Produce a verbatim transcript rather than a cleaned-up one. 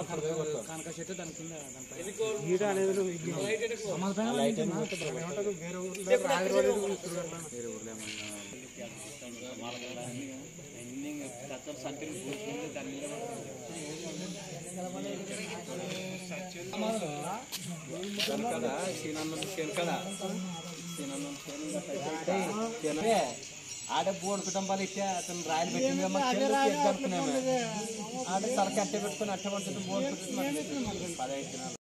కనక చెట్టు దాని కింద కదా కదా ఆడ బోర్డు కుటుంబాలు ఇచ్చే అతను రాయలు పెట్టింది ఆడ తలకి అట్టే పెట్టుకుని అట్టే పడుతుంది బోర్డు పెట్టుకుని పదహైదు